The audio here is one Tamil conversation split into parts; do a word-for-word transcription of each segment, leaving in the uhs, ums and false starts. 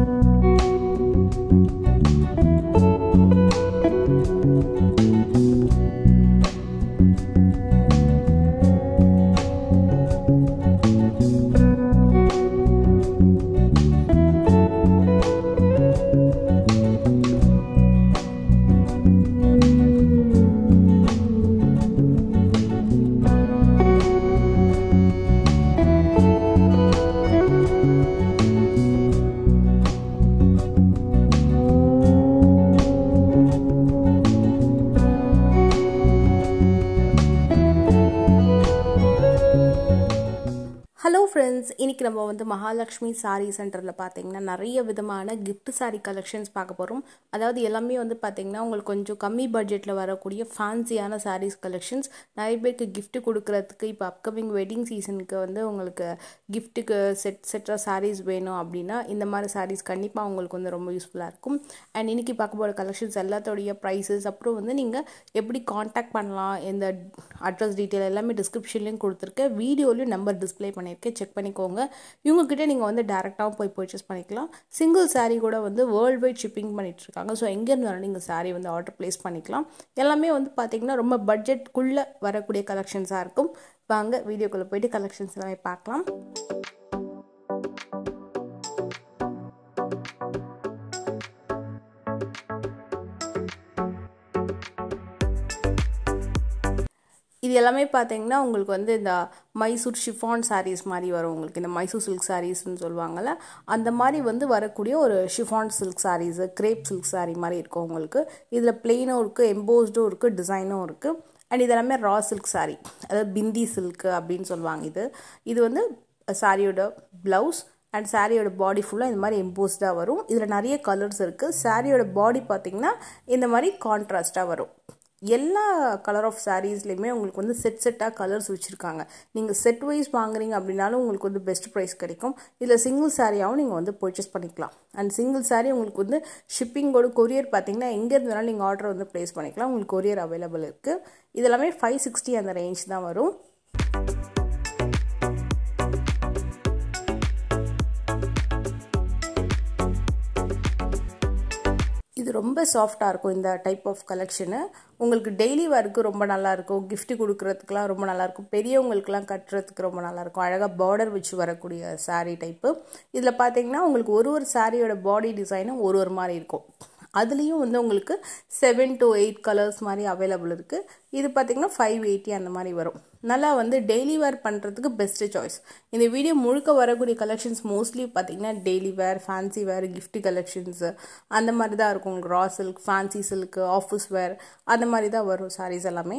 friends, இன்னைக்கு நம்ம வந்து Mahalaxmi Saree சென்டர்ல பாத்தீங்கன்னா நிறைய விதமான gift saree collections பார்க்க போறோம். அதாவது எல்லாமே வந்து பாத்தீங்கன்னா உங்களுக்கு கொஞ்சம் கம்மி பட்ஜெட்ல வரக்கூடிய ஃபேன்சியான sarees collections. நிறைய பேருக்கு gift கொடுக்கிறதுக்கு இப்ப upcoming wedding seasonக்கு வந்து உங்களுக்கு giftக்கு செட் செட்டா sarees வேணும் அப்படினா இந்த மாதிரி sarees கண்டிப்பா உங்களுக்கு வந்து ரொம்ப யூஸ்ஃபுல்லா இருக்கும். and இன்னைக்கு பார்க்க போற collections எல்லாத்தோட prices அப்புறம் வந்து நீங்க எப்படி கான்டாக்ட் பண்ணலாம் இந்த அட்ரஸ் டீடைல் எல்லாமே டிஸ்கிரிப்ஷன்லயும் கொடுத்திருக்கேன். வீடியோலயும் நம்பர் டிஸ்ப்ளே பண்ணிருக்கேன். செக் பண்ணிக்கோங்க. இவங்க கிட்ட நீங்க வந்து டைரக்ட்டா போய் பர்ச்சேஸ் பண்ணிக்கலாம். சிங்கிள் saree கூட வந்து வேர்ல்ட் வைட் ஷிப்பிங் பண்ணிட்டு இருக்காங்க. சோ எங்க இருந்தாலும் நீங்க saree வந்து ஆர்டர் பிளேஸ் பண்ணிக்கலாம். எல்லாமே வந்து பாத்தீங்கன்னா ரொம்ப பட்ஜெட் குள்ள வரக்கூடிய கலெக்ஷன்ஸா இருக்கும். வாங்க வீடியோக்குள்ள போய்ட்டு கலெக்ஷன்ஸ் எல்லாமே பார்க்கலாம். இது எல்லாமே பாத்தீங்கன்னா உங்களுக்கு வந்து இந்த மைசூர் ஷிஃபான் sarees மாதிரி வரும். உங்களுக்கு இந்த மைசூர் silk sarees னு சொல்வாங்கல அந்த மாதிரி வந்து வரக்கூடிய ஒரு chiffon silk sarees, crepe silk saree மாதிரி இருக்கும் உங்களுக்கு. இதுல plain-உம் இருக்கு, embossed-உம் இருக்கு, design-உம் இருக்கு. and இது எல்லாமே raw silk saree. அதாவது பிந்தி silk அப்படினு சொல்வாங்க இது. இது வந்து சாரியோட blouse and சாரியோட பாடி ஃபுல்லா இந்த மாதிரி embossed-ஆ வரும். இதுல நிறைய கலர்ஸ் இருக்கு. சாரியோட பாடி பாத்தீங்கன்னா இந்த மாதிரி கான்ட்ராஸ்டா வரும். எல்லா கலர் ஆஃப் சாரீஸ்லயுமே உங்களுக்கு வந்து செட் செட்டா கலர்ஸ் வச்சிருக்காங்க. நீங்க செட் வைஸ் வாங்குறீங்க அப்படினாலும் உங்களுக்கு வந்து பெஸ்ட் பிரைஸ் கிடைக்கும். இல்ல சிங்கிள் சாரியாவும் நீங்க வந்து பர்ச்சேஸ் பண்ணிக்கலாம். and சிங்கிள் சாரி உங்களுக்கு வந்து ஷிப்பிங்கோட courier பாத்தீங்கன்னா எங்க இருந்தாலும் நீங்க ஆர்டர் வந்து பிளேஸ் பண்ணிக்கலாம். உங்களுக்கு courier அவேலபிள் இருக்கு. இதெல்லாம் five sixty அந்த ரேஞ்ச் தான் வரும். இது ரொம்ப சாஃப்ட்டா இருக்கும் இந்த டைப் ஆஃப் கலெக்ஷன். உங்களுக்கு டெய்லி வேருக்கு ரொம்ப நல்லா இருக்கும். gift கொடுக்கிறதுக்குலாம் ரொம்ப நல்லா இருக்கும். பெரியவங்களுக்குலாம் கட்டறதுக்கு ரொம்ப நல்லா இருக்கும். அழகா border வச்சு வரக்கூடிய saree டைப். இதுல பாத்தீங்கன்னா உங்களுக்கு ஒரு ஒரு சாரியோட பாடி டிசைனும் ஒரு ஒரு மாதிரி இருக்கும். அதுலயும் வந்து உங்களுக்கு seven to eight கலர்ஸ் மாதிரி அவேலபிள் இருக்கு. இது பாத்தீங்கன்னா five eighty அந்த மாதிரி வரும். நல்லா வந்து டெய்லி வேர் பண்றதுக்கு பெஸ்ட் சாய்ஸ். இந்த வீடியோ முழுக்க வரக்கூடிய கலெக்ஷன்ஸ் மோஸ்ட்லி பாத்தீங்கன்னா daily wear, fancy wear, gift collections அந்த மாதிரி தான் இருக்கும். raw silk, fancy silk, office wear அந்த மாதிரி தான் வரும் sarees எல்லாமே.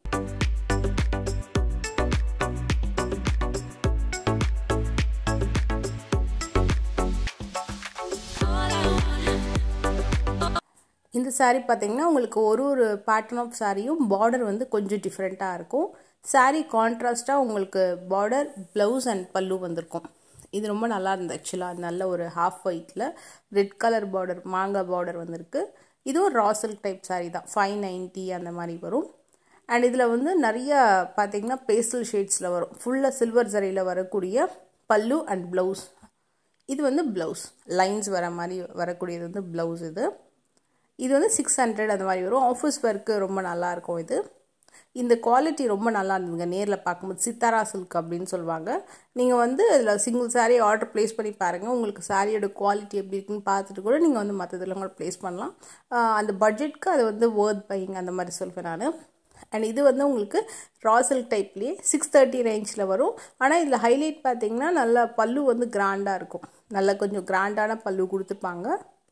இந்த saree பாத்தீங்கன்னா உங்களுக்கு ஒரு ஒரு pattern of sareeயும் border வந்து கொஞ்சம் டிஃபரண்டா இருக்கும். saree கான்ட்ராஸ்டா உங்களுக்கு border, blouse and பல்லு வந்திருக்கும். இது ரொம்ப நல்லா இருந்துச்சு. एक्चुअली நல்ல ஒரு half whiteல ரெட் கலர் border, மாங்கா border வந்திருக்கு. இதுவும் raw silk type saree தான். five ninety அந்த மாதிரி வரும். and இதுல வந்து நிறைய பாத்தீங்கன்னா pastel shadesல வரும். ஃபுல்லா silver ஜரியில வரக்கூடிய பல்லு and blouse. இது வந்து blouse. lines வர மாதிரி வரக்கூடியது வந்து blouse இது. இது வந்து six hundred அந்த மாதிரி வரும். ஆபீஸ் வேர்க்கு ரொம்ப நல்லா இருக்கும் இது. இந்த குவாலிட்டி ரொம்ப நல்லா இருந்துங்க. நேர்ல பாக்கும்போது சித்தாரா silk அப்படினு சொல்வாங்க. நீங்க வந்து இதுல சிங்கிள் saree ஆர்டர் பிளேஸ் பண்ணி பாருங்க. உங்களுக்கு சாரியோட குவாலிட்டி எப்படி இருக்குன்னு பார்த்துட்டு கூட நீங்க வந்து மத்ததெல்லாம் கூட பிளேஸ் பண்ணலாம். அந்த பட்ஜெட்க்கு அது வந்து worth buying அந்த மாதிரி சொல்வேன் நானு. and இது வந்து உங்களுக்கு raw silk டைப்லயே six thirty ரேஞ்ச்ல வரும். ஆனா இதுல ஹைலைட் பாத்தீங்கன்னா நல்ல பல்லு வந்து கிராண்டா இருக்கும். நல்ல கொஞ்சம் கிராண்டான பல்லு கொடுத்துப்பாங்க.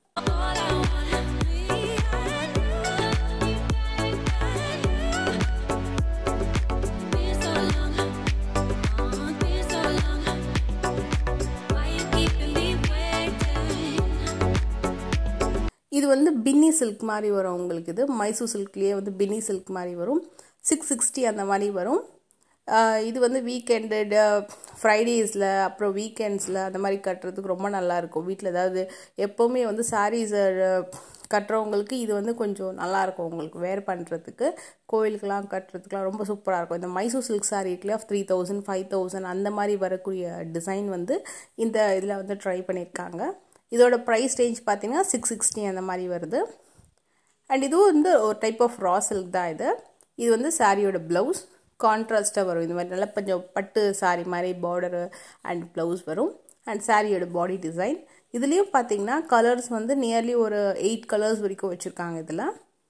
இது வந்து பின்னி silk மாதிரி வரும் உங்களுக்கு. இது மைசூர் silkலயே வந்து பின்னி silk மாதிரி வரும். six sixty அந்த மாதிரி வரும். இது வந்து வீக்கெண்ட், ஃப்ரைடேஸ்ல அப்புறம் வீக்கெண்ட்ஸ்ல அந்த மாதிரி கட்டறதுக்கு ரொம்ப நல்லா இருக்கும். வீட்ல ஏதாவது எப்பவுமே வந்து sarees கட்டறவங்களுக்கு இது வந்து கொஞ்சம் நல்லா இருக்கும். உங்களுக்கு வேர் பண்றதுக்கு, கோயிலுக்குலாம் கட்டறதுக்குலாம் ரொம்ப சூப்பரா இருக்கும். இந்த மைசூர் silk saree இருக்குல three thousand, five thousand அந்த மாதிரி வரக்கூடிய டிசைன் வந்து இந்த இதுல வந்து ட்ரை பண்ணிருக்காங்க. இதோட ப்ரைஸ் ரேஞ்ச் பார்த்தீங்கன்னா சிக்ஸ் சிக்ஸ்டி அந்த மாதிரி வருது. அண்ட் இதுவும் வந்து ஒரு டைப் ஆஃப் ரா சில்க் தான் இது. இது வந்து சாரியோட ப்ளவுஸ் கான்ட்ராஸ்ட்டாக வரும். இந்த மாதிரி நல்லா கொஞ்சம் பட்டு சாரி மாதிரி பார்டரு அண்ட் ப்ளவுஸ் வரும். அண்ட் சாரியோட பாடி டிசைன் இதுலேயும் பார்த்தீங்கன்னா கலர்ஸ் வந்து நியர்லி ஒரு எயிட் கலர்ஸ் வரைக்கும் வச்சுருக்காங்க. இதில்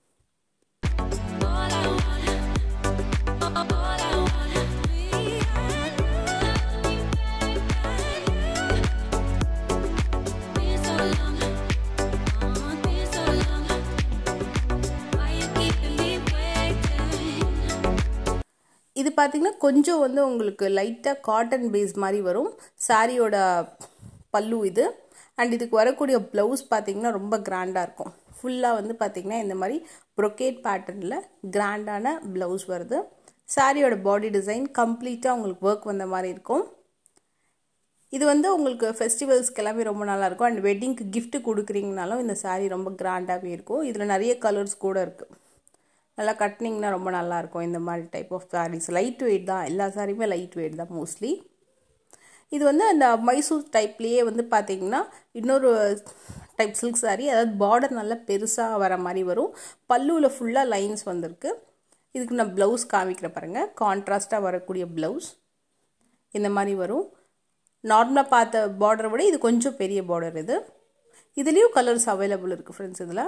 இது பார்த்தீங்கன்னா கொஞ்சம் வந்து உங்களுக்கு லைட்டாக காட்டன் பேஸ் மாதிரி வரும். சாரியோட பல்லு இது. அண்ட் இதுக்கு வரக்கூடிய ப்ளவுஸ் பார்த்தீங்கன்னா ரொம்ப கிராண்டாக இருக்கும். ஃபுல்லாக வந்து பார்த்தீங்கன்னா இந்த மாதிரி ப்ரொக்கேட் பேட்டர்னில் கிராண்டான ப்ளவுஸ் வருது. சாரியோட பாடி டிசைன் கம்ப்ளீட்டாக உங்களுக்கு ஒர்க் வந்த மாதிரி இருக்கும். இது வந்து உங்களுக்கு ஃபெஸ்டிவல்ஸ்க்கு எல்லாமே ரொம்ப நல்லாயிருக்கும். அண்ட் வெட்டிங்க்கு கிஃப்ட் கொடுக்குறீங்கனாலும் இந்த சாரீ ரொம்ப கிராண்டாகவே இருக்கும். இதில் நிறைய கலர்ஸ் கூட இருக்குது. நல்லா கட்டினிங்னா ரொம்ப நல்லாயிருக்கும். இந்த மாதிரி type of saris light weight தான். எல்லா சாரியுமே லைட் வெயிட் தான் மோஸ்ட்லி. இது வந்து அந்த மைசூர் டைப்லேயே வந்து பார்த்தீங்கன்னா இன்னொரு டைப் சில்க் சாரீ. அதாவது பார்டர் நல்லா பெருசாக வர மாதிரி வரும். பல்லுவில் ஃபுல்லாக லைன்ஸ் வந்திருக்கு. இதுக்கு நான் ப்ளவுஸ் காமிக்கிற பாருங்கள். கான்ட்ராஸ்ட்டாக வரக்கூடிய ப்ளவுஸ் இந்த மாதிரி வரும். நார்மலாக பார்த்த பார்டரை விட இது கொஞ்சம் பெரிய பார்டர். இது இதுலேயும் கலர்ஸ் அவைலபிள் இருக்குது ஃப்ரெண்ட்ஸ். இதில்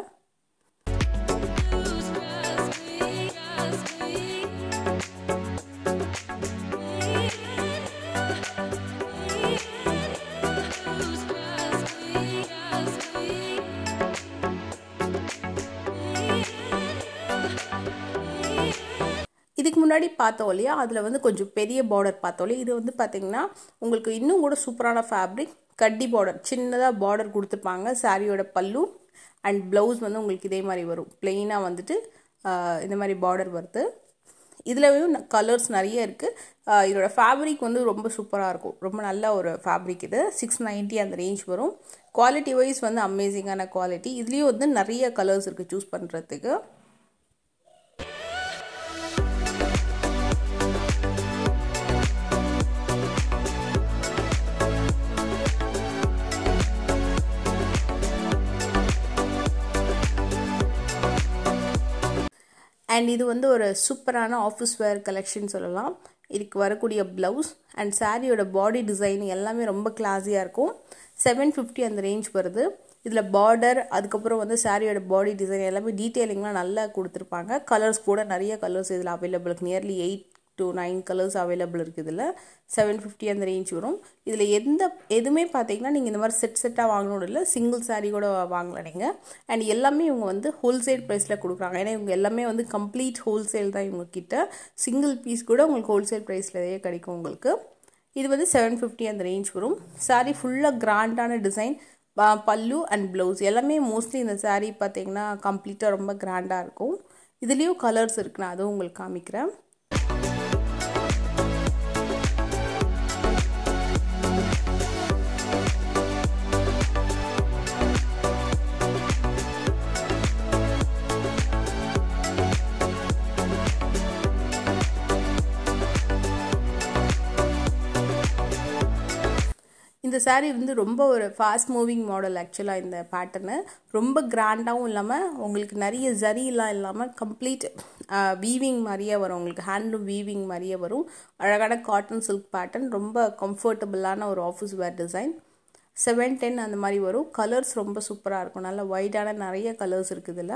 இதுக்கு முன்னாடி பார்த்தோம் இல்லையா, அதில் வந்து கொஞ்சம் பெரிய பார்டர் பார்த்தோம் இல்லையா. இது வந்து பார்த்தீங்கன்னா உங்களுக்கு இன்னும் கூட சூப்பரான ஃபேப்ரிக். கட்டி பார்டர் சின்னதாக பார்டர் கொடுத்துருப்பாங்க. சாரியோட பல்லு அண்ட் ப்ளவுஸ் வந்து உங்களுக்கு இதே மாதிரி வரும். பிளெயினாக வந்துட்டு இந்த மாதிரி பார்டர் வருது. இதுலவும் கலர்ஸ் நிறைய இருக்குது. இதோட ஃபேப்ரிக் வந்து ரொம்ப சூப்பராக இருக்கும். ரொம்ப நல்ல ஒரு ஃபேப்ரிக். இது சிக்ஸ் நைன்ட்டி அந்த ரேஞ்ச் வரும். குவாலிட்டி வைஸ் வந்து அமேசிங்கான குவாலிட்டி. இதுலேயும் வந்து நிறைய கலர்ஸ் இருக்குது சூஸ் பண்ணுறதுக்கு. அண்ட் இது வந்து ஒரு சூப்பரான ஆஃபீஸ் வேர் கலெக்ஷன் சொல்லலாம். இதுக்கு வரக்கூடிய ப்ளவுஸ் அண்ட் சாரியோட பாடி டிசைன் எல்லாமே ரொம்ப கிளாஸியாக இருக்கும். செவன் ஃபிஃப்டி அந்த ரேஞ்ச் வருது. இதில் பார்டர் அதுக்கப்புறம் வந்து சாரியோட பாடி டிசைன் எல்லாமே டீட்டெயிலிங்லாம் நல்லா கொடுத்துருப்பாங்க. கலர்ஸ் கூட நிறைய கலர்ஸ் இதில் அவைலபிள் இருக்குது. Nearly eight to nine colours available இருக்குது. இதில் செவன் ஃபிஃப்டி அந்த ரேஞ்ச் வரும். இதில் எந்த எதுவுமே பார்த்தீங்கன்னா நீங்கள் இந்த மாதிரி செட் செட்டாக வாங்கணும் இல்லை, சிங்கிள் சாரீ கூட வாங்கலாம் நீங்கள். அண்ட் எல்லாமே இவங்க வந்து ஹோல்சேல் ப்ரைஸில் கொடுக்குறாங்க. ஏன்னா இவங்க எல்லாமே வந்து கம்ப்ளீட் ஹோல்சேல் தான் இவங்க கிட்ட. சிங்கிள் பீஸ் கூட உங்களுக்கு ஹோல்சேல் ப்ரைஸ்லேயே கிடைக்கும் உங்களுக்கு. இது வந்து செவன் ஃபிஃப்டி அந்த ரேஞ்ச் வரும். சாரீ ஃபுல்லாக கிராண்டான டிசைன், பல்லு அண்ட் ப்ளவுஸ் எல்லாமே மோஸ்ட்லி இந்த சாரீ பார்த்தீங்கன்னா கம்ப்ளீட்டாக ரொம்ப கிராண்டாக இருக்கும். இதுலேயும் கலர்ஸ் இருக்குது. நான் அதுவும் உங்களுக்கு காமிக்கிறேன். இந்த சாரீ வந்து ரொம்ப ஒரு ஃபாஸ்ட் மூவிங் மாடல். ஆக்சுவலாக இந்த பேட்டர்னு ரொம்ப கிராண்டாகவும் இல்லாமல் உங்களுக்கு நிறைய ஜரிலாம் இல்லாமல் கம்ப்ளீட் வீவிங் மாதிரியே வரும். உங்களுக்கு ஹேண்ட்லூம் வீவிங் மாதிரியே வரும். அழகான காட்டன் சில்க் பேட்டர்ன். ரொம்ப கம்ஃபர்டபுளான ஒரு office wear design. Seven ten அந்த மாதிரி வரும். கலர்ஸ் ரொம்ப சூப்பராக இருக்கும். நல்ல ஒயிட்டான நிறைய கலர்ஸ் இருக்குது இதில்.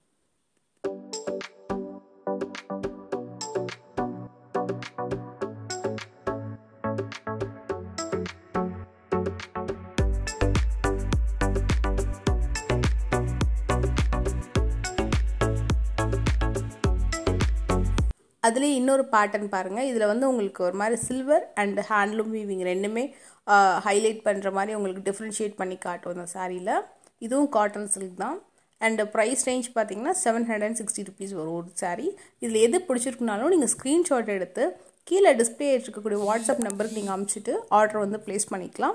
அதுலேயே இன்னொரு பேட்டர்ன் பாருங்கள். இதில் வந்து உங்களுக்கு ஒரு மாதிரி சில்வர் அண்ட் ஹேண்ட்லூம் வீவிங் ரெண்டுமே ஹைலைட் பண்ணுற மாதிரி உங்களுக்கு டிஃப்ரென்ஷியேட் பண்ணி காட்டும் இந்த சாரியில். இதுவும் காட்டன் சில்க் தான். அண்ட் ப்ரைஸ் ரேஞ்ச் பார்த்தீங்கன்னா seven hundred and sixty rupees வரும் ஒரு சாரீ. இதில் எது பிடிச்சிருக்குனாலும் நீங்கள் ஸ்க்ரீன்ஷாட் எடுத்து கீழே டிஸ்பிளே இருக்கக்கூடிய வாட்ஸ்அப் நம்பருக்கு நீங்கள் அனுப்பிச்சிட்டு ஆர்டர் வந்து ப்ளேஸ் பண்ணிக்கலாம்.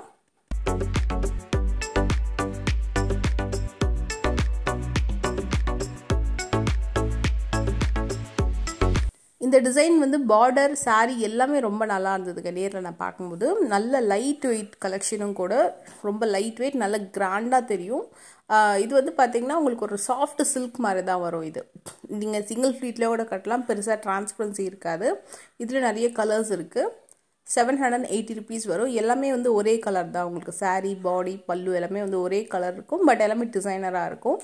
இந்த டிசைன் வந்து பார்டர் saree எல்லாமே ரொம்ப நல்லா இருந்ததுங்க நேரில் நான் பார்க்கும்போது. நல்ல லைட் வெயிட் கலெக்ஷனும் கூட, ரொம்ப லைட் வெயிட், நல்ல கிராண்டாக தெரியும். இது வந்து பார்த்தீங்கன்னா உங்களுக்கு ஒரு சாஃப்ட் சில்க் மாதிரி தான் வரும். இது நீங்கள் சிங்கிள் ஃப்ளீட்டில் கூட கட்டலாம், பெருசாக டிரான்ஸ்பரன்சி இருக்காது. இதில் நிறைய கலர்ஸ் இருக்குது. செவன் ஹண்ட்ரட் எயிட்டி ருபீஸ் வரும். எல்லாமே வந்து ஒரே கலர் தான் உங்களுக்கு. saree பாடி பல்லு எல்லாமே வந்து ஒரே கலர் இருக்கும். பட் எல்லாமே டிசைனராக இருக்கும்.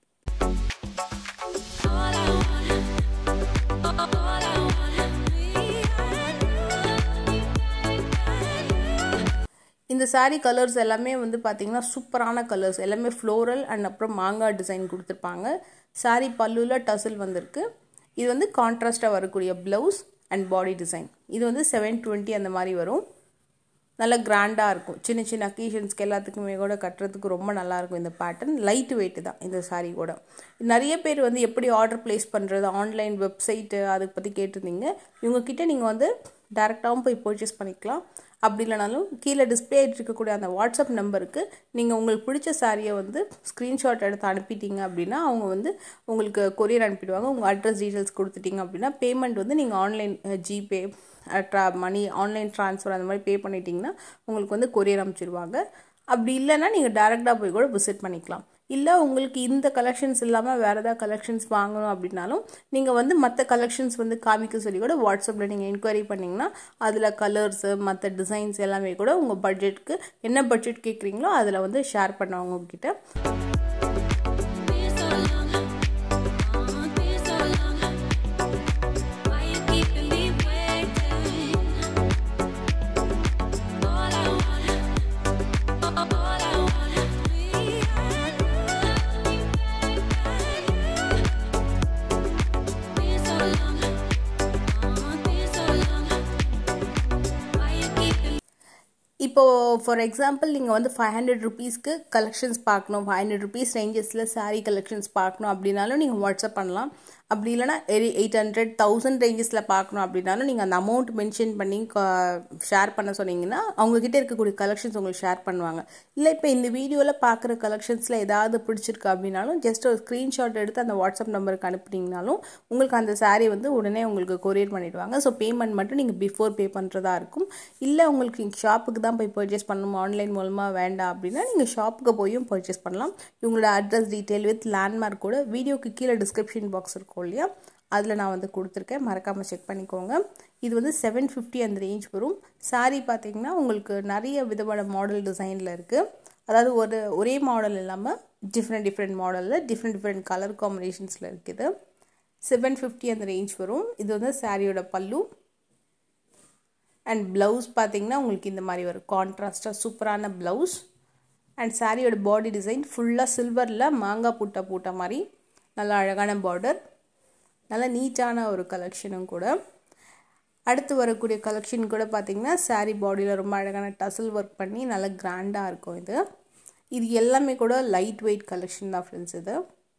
இந்த saree கலர்ஸ் எல்லாமே வந்து பார்த்தீங்கன்னா சூப்பரான கலர்ஸ். எல்லாமே ஃப்ளோரல் அண்ட் அப்புறம் மாங்காய் டிசைன் கொடுத்துருப்பாங்க. saree பல்லுவில் டசில் வந்திருக்கு. இது வந்து கான்ட்ராஸ்டாக வரக்கூடிய ப்ளவுஸ் அண்ட் பாடி டிசைன். இது வந்து செவன் டுவெண்ட்டி அந்த மாதிரி வரும். நல்லா கிராண்டாக இருக்கும். சின்ன சின்ன அக்கேஷன்ஸ்க்கு எல்லாத்துக்குமே கூட கட்டுறதுக்கு ரொம்ப நல்லாயிருக்கும். இந்த பேட்டர்ன் லைட் வெயிட் தான் இந்த saree கூட. நிறைய பேர் வந்து எப்படி ஆர்டர் ப்ளேஸ் பண்ணுறது, ஆன்லைன் வெப்சைட்டு அதை பற்றி கேட்டிருந்தீங்க. இவங்கக்கிட்ட நீங்கள் வந்து டேரெக்டாகவும் போய் பர்ச்சேஸ் பண்ணிக்கலாம். அப்படி இல்லைனாலும் கீழே டிஸ்பிளே ஆகிட்டு இருக்கக்கூடிய அந்த வாட்ஸ்அப் நம்பருக்கு நீங்கள் உங்களுக்கு பிடிச்ச சாரியை வந்து ஸ்க்ரீன்ஷாட் எடுத்து அனுப்பிட்டீங்க அப்படின்னா அவங்க வந்து உங்களுக்கு கொரியர் அனுப்பிடுவாங்க. உங்கள் அட்ரஸ் டீட்டெயில்ஸ் கொடுத்துட்டிங்க அப்படின்னா பேமெண்ட் வந்து நீங்கள் ஆன்லைன் ஜிபே ட்ரா மணி ஆன்லைன் ட்ரான்ஸ்ஃபர் அந்த மாதிரி பே பண்ணிட்டீங்கன்னா உங்களுக்கு வந்து கொரியர் அனுப்பிச்சிடுவாங்க. அப்படி இல்லைன்னா நீங்கள் டேரெக்டாக போய் கூட விசிட் பண்ணிக்கலாம். இல்லை உங்களுக்கு இந்த கலெக்ஷன்ஸ் இல்லாமல் வேறு ஏதாவது கலெக்ஷன்ஸ் வாங்கணும் அப்படின்னாலும் நீங்கள் வந்து மற்ற கலெக்ஷன்ஸ் வந்து காமிக்க சொல்லி கூட வாட்ஸ்அப்பில் நீங்கள் என்கொயரி பண்ணிங்கன்னா அதில் கலர்ஸு மற்ற டிசைன்ஸ் எல்லாமே கூட உங்கள் பட்ஜெட்டுக்கு என்ன பட்ஜெட் கேட்குறீங்களோ அதில் வந்து ஷேர் பண்ணுவாங்க உங்ககிட்ட. இப்போது ஃபார் எக்ஸாம்பிள் நீங்கள் வந்து ஃபைவ் ஹண்ட்ரட் ருபீஸ்க்கு கலெக்ஷன்ஸ் பார்க்கணும், ஃபைவ் ஹண்ட்ரட் ருபீஸ் ரேஞ்சஸில் saree கலெக்ஷன்ஸ் பார்க்கணும் அப்படின்னாலும் நீங்கள் வாட்ஸ்அப் பண்ணலாம். அப்படி இல்லைனா எயிட் ஹண்ட்ரட் தௌசண்ட் ரேஞ்சஸில் பார்க்கணும் அப்படின்னாலும் நீங்கள் அந்த அமௌண்ட் மென்ஷன் பண்ணி ஷேர் பண்ண சொன்னீங்கன்னா அவங்கக்கிட்ட இருக்கக்கூடிய கலெக்ஷன்ஸ் உங்களுக்கு ஷேர் பண்ணுவாங்க. இல்லை இப்போ இந்த வீடியோவில் பார்க்குற கலெக்ஷன்ஸில் ஏதாவது பிடிச்சிருக்கு அப்படின்னாலும் ஜஸ்ட் ஒரு ஸ்க்ரீன்ஷாட் எடுத்து அந்த வாட்ஸ்அப் நம்பருக்கு அனுப்பினீங்கனாலும் உங்களுக்கு அந்த saree வந்து உடனே உங்களுக்கு கொரியர் பண்ணிவிடுவாங்க. ஸோ பேமெண்ட் மட்டும் நீங்கள் பிஃபோர் பே பண்ணுறதா இருக்கும். இல்லை உங்களுக்கு நீங்கள் ஷாப்புக்கு தான் போய் பர்ச்சேஸ் பண்ணணும், ஆன்லைன் மூலமாக வேண்டாம் அப்படின்னா நீங்கள் ஷாப்புக்கு போயும் பர்ச்சேஸ் பண்ணலாம். இவங்களோட அட்ரஸ் டீட்டெயில் வித் லேண்ட்மார்க் கூட வீடியோக்கு கீழே டிஸ்கிரிப்ஷன் பாக்ஸ் இருக்கும் இல்லையா, அதில் நான் வந்து கொடுத்துருக்கேன், மறக்காமல் செக் பண்ணிக்கோங்க. இது வந்து செவன் ஃபிஃப்டி அந்த ரேஞ்ச் வரும். saree பார்த்தீங்கன்னா உங்களுக்கு நிறைய விதமான மாடல் டிசைனில் இருக்குது. அதாவது ஒரு ஒரே மாடல் இல்லாமல் டிஃப்ரெண்ட் டிஃப்ரெண்ட் மாடலில் டிஃப்ரெண்ட் டிஃப்ரெண்ட் கலர் காம்பினேஷன்ஸில் இருக்குது. செவன் ஃபிஃப்டி அந்த ரேஞ்ச் வரும். இது வந்து சாரியோட பல்லு அண்ட் ப்ளவுஸ் பார்த்தீங்கன்னா உங்களுக்கு இந்த மாதிரி வரும். கான்ட்ராஸ்டாக சூப்பரான ப்ளவுஸ் அண்ட் சாரியோட பாடி டிசைன் ஃபுல்லாக சில்வரில் மாங்காய் பூட்டை பூட்ட மாதிரி நல்லா அழகான பார்டர், நல்லா நீட்டான ஒரு கலெக்ஷனும் கூட. அடுத்து வரக்கூடிய கலெக்ஷன் கூட பார்த்திங்கன்னா saree பாடியில் ரொம்ப அழகான டசல் ஒர்க் பண்ணி நல்லா கிராண்டாக இருக்கும். இது இது எல்லாமே கூட லைட் வெயிட் கலெக்ஷன் தான் ஃப்ரெண்ட்ஸ். இது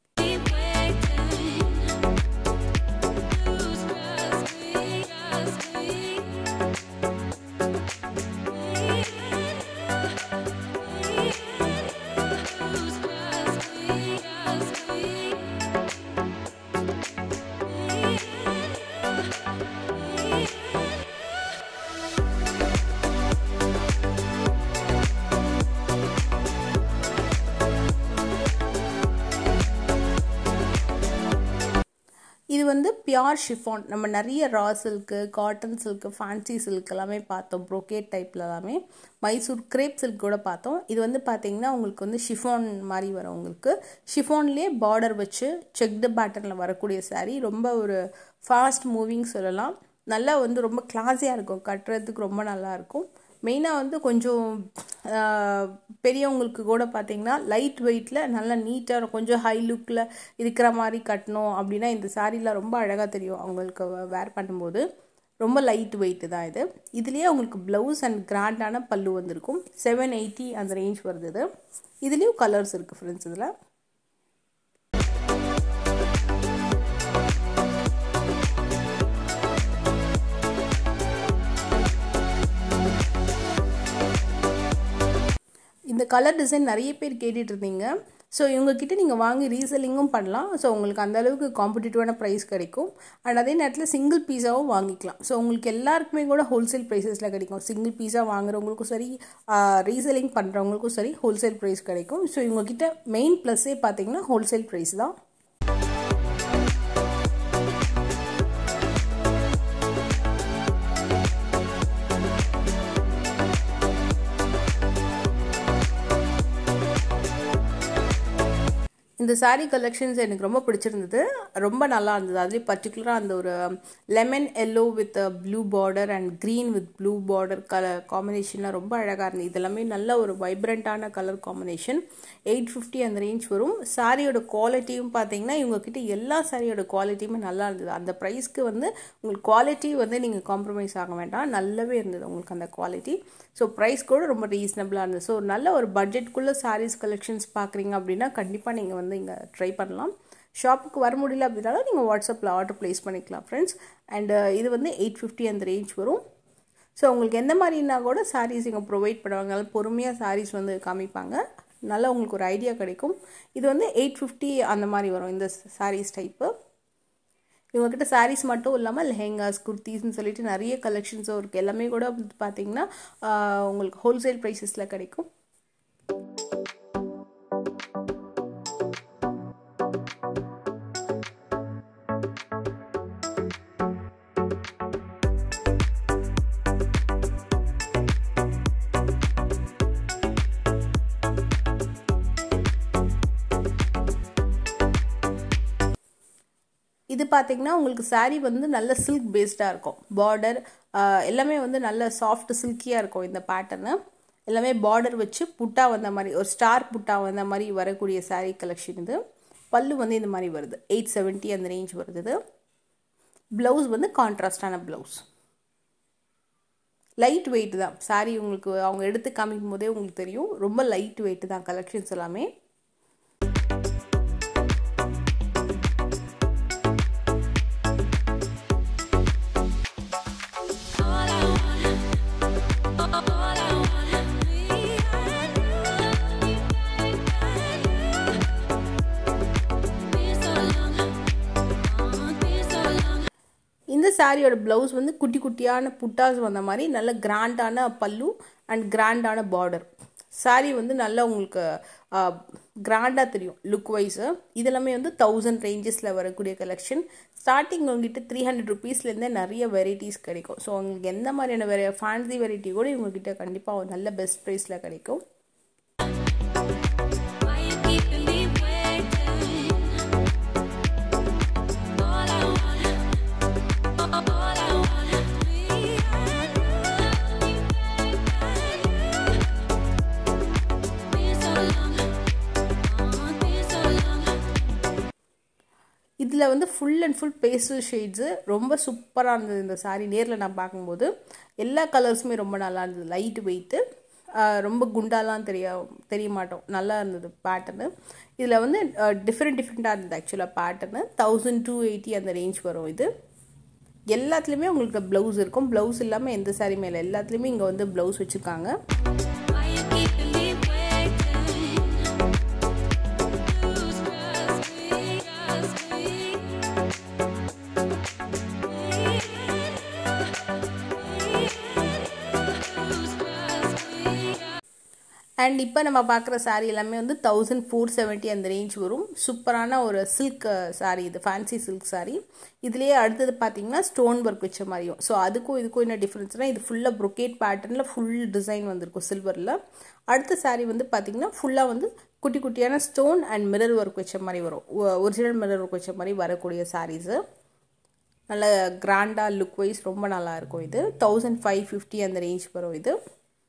இது வந்து பியூர் ஷிஃபான். நம்ம நிறைய raw silk, cotton silk, fancy silk எல்லாமே பார்த்தோம். ப்ரோகேட் டைப்பில் எல்லாமே மைசூர் கிரேப் சில்க் கூட பார்த்தோம். இது வந்து பார்த்தீங்கன்னா உங்களுக்கு வந்து ஷிஃபான் மாதிரி வரும். உங்களுக்கு ஷிஃபான்லேயே பார்டர் வச்சு செக்டு பேட்டர்னில் வரக்கூடிய saree. ரொம்ப ஒரு ஃபாஸ்ட் மூவிங் சொல்லலாம். நல்லா வந்து ரொம்ப கிளாஸியாக இருக்கும், கட்டுறதுக்கு ரொம்ப நல்லாயிருக்கும். மெயினாக வந்து கொஞ்சம் பெரியவங்களுக்கு கூட பார்த்திங்கன்னா லைட் வெயிட்டில் நல்லா நீட்டாக கொஞ்சம் ஹை லுக்கில் இருக்கிற மாதிரி கட்டணும் அப்படின்னா இந்த சாரீலாம் ரொம்ப அழகாக தெரியும் அவங்களுக்கு வேர் பண்ணும்போது. ரொம்ப லைட் வெயிட்டு தான் இது. இதுலேயே உங்களுக்கு ப்ளவுஸ் அண்ட் கிராண்டான பல்லு வந்திருக்கும். செவன் எயிட்டி அந்த ரேஞ்ச் வருது. இது இதுலேயும் கலர்ஸ் இருக்குது ஃப்ரெண்ட்ஸ். இதில் இந்த கலர் டிசைன் நிறைய பேர் கேட்டுட்டு இருந்தீங்க. ஸோ இவங்கக்கிட்ட நீங்கள் வாங்கி ரீசெல்லிங்கும் பண்ணலாம். ஸோ உங்களுக்கு அந்தளவுக்கு காம்படிட்டிவான ப்ரைஸ் கிடைக்கும். அண்ட் அதே நேரத்தில் சிங்கிள் பீஸாவும் வாங்கிக்கலாம். ஸோ உங்களுக்கு எல்லாருக்குமே கூட ஹோல்சேல் ப்ரைஸஸில் கிடைக்கும். சிங்கிள் பீஸா வாங்குறவங்களுக்கும் சரி, ரீசெல்லிங் பண்ணுறவங்களுக்கும் சரி ஹோல்சேல் ப்ரைஸ் கிடைக்கும். ஸோ இவங்கக்கிட்ட மெயின் ப்ளஸ்ஸே பார்த்தீங்கன்னா ஹோல்சேல் ப்ரைஸ் தான். இந்த சாரீ கலெக்ஷன்ஸ் எனக்கு ரொம்ப பிடிச்சிருந்தது, ரொம்ப நல்லா இருந்தது. அதுலேயே பர்டிகுலராக அந்த ஒரு lemon yellow with blue border and green with blue border colour காம்பினேஷன்லாம் ரொம்ப அழகாக இருந்தது. இதெல்லாமே நல்ல ஒரு வைப்ரண்ட்டான கலர் காம்பினேஷன். எயிட் ஃபிஃப்டி அந்த ரேஞ்ச் வரும். சாரியோட குவாலிட்டியும் பார்த்தீங்கன்னா இவங்கக்கிட்ட எல்லா சாரியோட குவாலிட்டியுமே நல்லா இருந்தது. அந்த ப்ரைஸ்க்கு வந்து உங்களுக்கு குவாலிட்டி வந்து நீங்கள் காம்ப்ரமைஸ் ஆக வேண்டாம், நல்லாவே இருந்தது உங்களுக்கு அந்த குவாலிட்டி. ஸோ ப்ரைஸ் கூட ரொம்ப ரீசனபிளாக இருந்தது. ஸோ நல்ல ஒரு பட்ஜெட்குள்ளே சாரீஸ் கலெக்ஷன்ஸ் பார்க்குறீங்க அப்படின்னா கண்டிப்பாக நீங்கள் வந்து இங்கே ட்ரை பண்ணலாம். ஷாப்புக்கு வர முடியல அப்படின்னாலும் நீங்கள் வாட்ஸ்அப்பில் ஆர்டர் ப்ளேஸ் பண்ணிக்கலாம் ஃப்ரெண்ட்ஸ். அண்டு இது வந்து எயிட் ஃபிஃப்டி அந்த ரேஞ்ச் வரும். ஸோ உங்களுக்கு எந்த மாதிரினா கூட சாரீஸ் இங்கே ப்ரொவைட் பண்ணுவாங்க. பொறுமையாக சாரீஸ் வந்து காமிப்பாங்க, நல்லா உங்களுக்கு ஒரு ஐடியா கிடைக்கும். இது வந்து எயிட் ஃபிஃப்டி அந்த மாதிரி வரும் இந்த சாரீஸ் டைப்பு. இவங்ககிட்ட சாரீஸ் மட்டும் இல்லாமல் லெஹெங்காஸ், குர்த்திஸ்ன்னு சொல்லிட்டு நிறைய கலெக்ஷன்ஸும் இருக்குது. எல்லாமே கூட பார்த்தீங்கன்னா உங்களுக்கு ஹோல்சேல் ப்ரைஸஸில் கிடைக்கும். இது பார்த்தீங்கன்னா உங்களுக்கு சாரீ வந்து நல்ல சில்க் பேஸ்டாக இருக்கும். பார்டர் எல்லாமே வந்து நல்ல சாஃப்ட் சில்கியாக இருக்கும். இந்த பேட்டர்னு எல்லாமே பார்டர் வச்சு புட்டா வந்த மாதிரி ஒரு ஸ்டார் புட்டா வந்த மாதிரி வரக்கூடிய சாரீ கலெக்ஷன் இது. பல்லு வந்து இந்த மாதிரி வருது, எயிட் செவன்ட்டி அந்த ரேஞ்ச் வருது. ப்ளவுஸ் வந்து கான்ட்ராஸ்டான ப்ளவுஸ். லைட் வெயிட் தான் சாரீ. உங்களுக்கு அவங்க எடுத்து காமிக்கும் போதே உங்களுக்கு தெரியும், ரொம்ப லைட் வெயிட் தான் கலெக்ஷன்ஸ் எல்லாமே. இந்த சாரியோட ப்ளவுஸ் வந்து குட்டி குட்டியான புட்டாஸ் வந்த மாதிரி நல்ல கிராண்டான பல்லு அண்ட் கிராண்டான பார்டர். சாரீ வந்து நல்லா உங்களுக்கு கிராண்டாக தெரியும் லுக் வைஸு. இதெல்லாமே வந்து தௌசண்ட் ரேஞ்சஸில் வரக்கூடிய கலெக்ஷன். ஸ்டார்டிங் உங்ககிட்ட த்ரீ ஹண்ட்ரட் ருபீஸ்லேருந்தே நிறைய வெரைட்டிஸ் கிடைக்கும். ஸோ உங்களுக்கு எந்த மாதிரியான வெரை ஃபேன்சி வெரைட்டி கூட இவங்ககிட்ட கண்டிப்பாக ஒரு நல்ல பெஸ்ட் ப்ரைஸில் கிடைக்கும். இதில் வந்து full and full pastel shades ரொம்ப சூப்பராக இருந்தது இந்த சாரீ. நேரில் நான் பார்க்கும்போது எல்லா கலர்ஸுமே ரொம்ப நல்லா இருந்தது. லைட் வெயிட்டு, ரொம்ப குண்டாலாம் தெரிய தெரிய மாட்டோம், நல்லா இருந்தது பேட்டர்னு. இதில் வந்து டிஃப்ரெண்ட் டிஃப்ரெண்ட்டாக இருந்தது ஆக்சுவலாக பேட்டர்னு. தௌசண்ட் டூ எயிட்டி அந்த ரேஞ்ச் வரும். இது எல்லாத்துலேயுமே உங்களுக்கு ப்ளவுஸ் இருக்கும். ப்ளவுஸ் இல்லாமல் எந்த சாரீ மேலே எல்லாத்துலேயுமே இங்கே வந்து ப்ளவுஸ் வச்சுருக்காங்க. அண்ட் இப்போ நம்ம பார்க்குற சாரீ எல்லாமே வந்து தௌசண்ட் ஃபோர் செவன்ட்டி அந்த ரேஞ்ச் வரும். சூப்பரான ஒரு சில்க் சாரீ இது, ஃபேன்சி சில்க் சாரீ. இதுலேயே அடுத்தது பார்த்தீங்கன்னா ஸ்டோன் ஒர்க் வச்ச மாதிரியும். ஸோ அதுக்கும் இதுக்கும் என்ன டிஃப்ரென்ஸ்னால் இது ஃபுல்லாக ப்ரொக்கேட் பேட்டர்னில் ஃபுல் டிசைன் வந்திருக்கும் சில்வரில். அடுத்த சாரீ வந்து பார்த்திங்கன்னா ஃபுல்லாக வந்து குட்டி குட்டியான ஸ்டோன் அண்ட் மிரர் ஒர்க் வச்ச மாதிரி வரும். ஒரிஜினல் மிரர் ஒர்க் வச்ச மாதிரி வரக்கூடிய சாரீஸு. நல்ல கிராண்டாக லுக் வைஸ் ரொம்ப நல்லாயிருக்கும். இது தௌசண்ட் ஃபைவ் ஃபிஃப்டி அந்த ரேஞ்ச் வரும். இது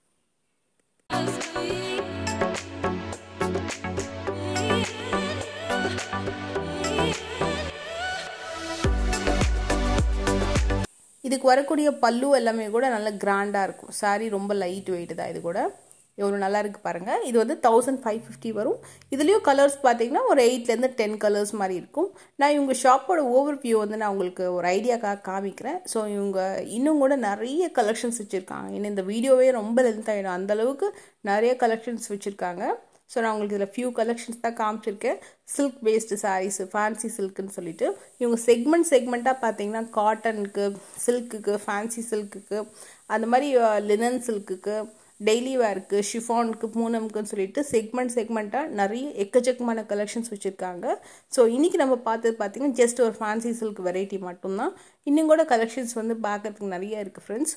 இதுக்கு வரக்கூடிய பல்லு எல்லாமே கூட நல்ல கிராண்டாக இருக்கும். சாரீ ரொம்ப லைட் வெயிட் தான். இது கூட எவ்வளோ நல்லா இருக்குது பாருங்கள். இது வந்து தௌசண்ட் ஃபைவ் ஃபிஃப்டி வரும். இதுலேயும் கலர்ஸ் பார்த்தீங்கன்னா ஒரு எயிட்லேருந்து டென் கலர்ஸ் மாதிரி இருக்கும். நான் இவங்க ஷாப்போட ஓவர் வியூ வந்து நான் உங்களுக்கு ஒரு ஐடியாக்காக காமிக்கிறேன். ஸோ இவங்க இன்னும் கூட நிறைய கலெக்ஷன்ஸ் வச்சுருக்காங்க. இன்னும் இந்த வீடியோவே ரொம்ப லென்த் ஆகிடும், அந்தளவுக்கு நிறைய கலெக்ஷன்ஸ் வச்சுருக்காங்க. ஸோ நான் உங்களுக்கு இதில் ஃபியூ கலெக்ஷன்ஸ் தான் காமிச்சிருக்கேன். சில்க் பேஸ்டு சாரீஸ், ஃபேன்சி சில்க்குன்னு சொல்லிட்டு இவங்க செக்மெண்ட் செக்மெண்ட்டாக பார்த்தீங்கன்னா காட்டனுக்கு, சில்க்குக்கு, ஃபேன்சி சில்க்குக்கு, அந்த மாதிரி லினன் சில்க்குக்கு, டெய்லி வேருக்கு, ஷிஃபானுக்கு, பூனமுக்குன்னு சொல்லிட்டு செக்மெண்ட் செக்மெண்ட்டாக நிறைய எக்கச்சக்கமான கலெக்ஷன்ஸ் வச்சுருக்காங்க. ஸோ இன்றைக்கி நம்ம பார்த்தது பார்த்திங்கன்னா ஜஸ்ட் ஒரு ஃபேன்சி சில்க் வெரைட்டி மட்டும்தான். இன்னும் கூட கலெக்ஷன்ஸ் வந்து பார்க்குறதுக்கு நிறைய இருக்குது ஃப்ரெண்ட்ஸ்.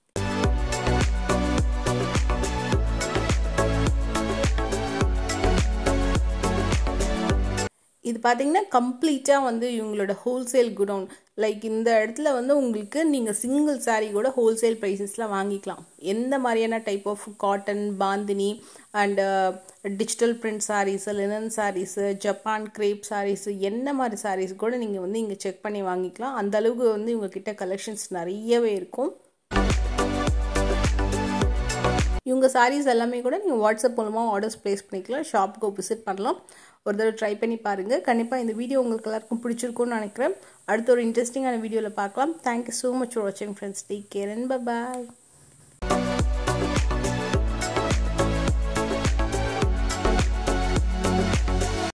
இது பார்த்தீங்கன்னா கம்ப்ளீட்டாக வந்து இவங்களோட ஹோல்சேல் குடவுன். லைக் இந்த இடத்துல வந்து உங்களுக்கு நீங்கள் சிங்கிள் சாரீ கூட ஹோல்சேல் ப்ரைஸஸில் வாங்கிக்கலாம். எந்த மாதிரியான type of cotton, bandhani and digital print saris, linen saris, Japan crepe saris, என்ன மாதிரி சாரீஸ் கூட நீங்கள் வந்து இங்கே செக் பண்ணி வாங்கிக்கலாம். அந்த அளவுக்கு வந்து இவங்கக்கிட்ட கலெக்ஷன்ஸ் நிறையவே இருக்கும். இவங்க சாரீஸ் எல்லாமே கூட நீங்கள் வாட்ஸ்அப் மூலமாக ஆர்டர்ஸ் ப்ளேஸ் பண்ணிக்கலாம். ஷாப்புக்கு விசிட் பண்ணலாம். ஒரு தடவை ட்ரை பண்ணி பாருங்கள். கண்டிப்பாக இந்த வீடியோ உங்களுக்கு எல்லாருக்கும் பிடிச்சிருக்கும்னு நினைக்கிறேன். அடுத்த ஒரு இன்ட்ரெஸ்டிங்கான வீடியோவில் பார்க்கலாம். தேங்க்யூ ஸோ மச் ஃபார் வாட்சிங் friends. Take care and bye bye.